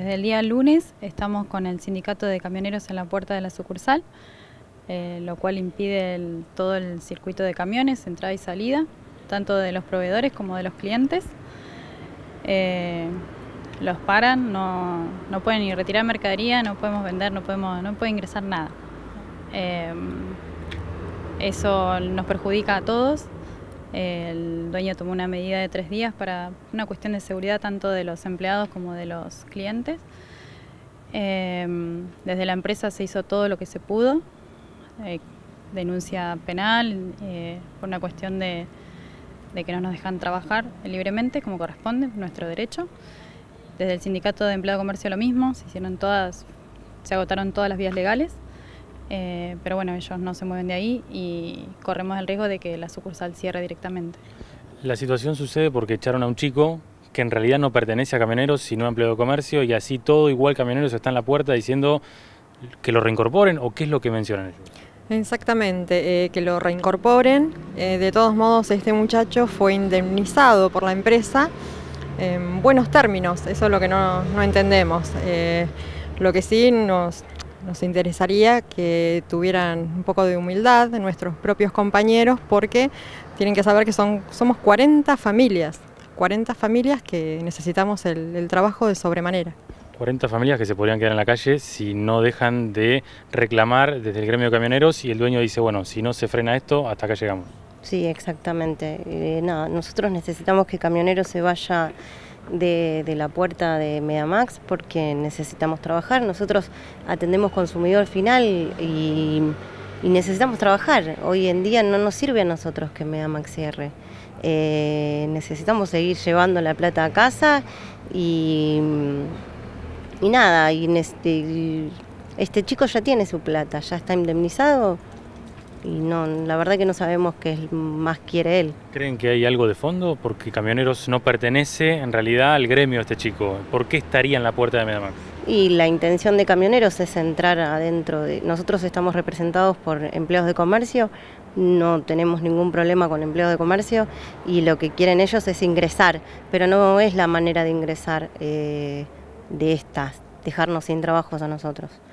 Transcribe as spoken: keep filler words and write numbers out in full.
desde el día lunes estamos con el sindicato de camioneros en la puerta de la sucursal, eh, lo cual impide el, todo el circuito de camiones, entrada y salida, tanto de los proveedores como de los clientes. Eh, los paran, no, no pueden ni retirar mercadería, no podemos vender, no, podemos, no puede ingresar nada. Eh, eso nos perjudica a todos. El dueño tomó una medida de tres días para una cuestión de seguridad tanto de los empleados como de los clientes. Eh, desde la empresa se hizo todo lo que se pudo, eh, denuncia penal eh, por una cuestión de, de que no nos dejan trabajar libremente como corresponde, nuestro derecho. Desde el sindicato de Empleado de Comercio lo mismo, se hicieron todas, se agotaron todas las vías legales. Eh, pero bueno, ellos no se mueven de ahí y corremos el riesgo de que la sucursal cierre directamente. La situación sucede porque echaron a un chico que en realidad no pertenece a Camioneros, sino a Empleado de Comercio, y así todo igual Camioneros está en la puerta diciendo que lo reincorporen, ¿o qué es lo que mencionan ellos? Exactamente, eh, que lo reincorporen. Eh, de todos modos, este muchacho fue indemnizado por la empresa en buenos términos, eso es lo que no, no entendemos. Eh, lo que sí nos... Nos interesaría que tuvieran un poco de humildad de nuestros propios compañeros, porque tienen que saber que son, somos cuarenta familias, cuarenta familias que necesitamos el, el trabajo de sobremanera. cuarenta familias que se podrían quedar en la calle si no dejan de reclamar desde el gremio de camioneros y el dueño dice, bueno, si no se frena esto, hasta acá llegamos. Sí, exactamente. Eh, nada, nosotros necesitamos que Camioneros se vaya De, de la puerta de Mediamax porque necesitamos trabajar. Nosotros atendemos consumidor final y, y necesitamos trabajar. Hoy en día no nos sirve a nosotros que Mediamax cierre. Eh, necesitamos seguir llevando la plata a casa y, y nada, y este, este chico ya tiene su plata, ya está indemnizado. Y no, la verdad que no sabemos qué más quiere él. ¿Creen que hay algo de fondo? Porque Camioneros no pertenece en realidad al gremio de este chico. ¿Por qué estaría en la puerta de Mediamax? Y la intención de Camioneros es entrar adentro de... Nosotros estamos representados por empleados de comercio, no tenemos ningún problema con empleados de comercio y lo que quieren ellos es ingresar, pero no es la manera de ingresar eh, de estas, dejarnos sin trabajos a nosotros.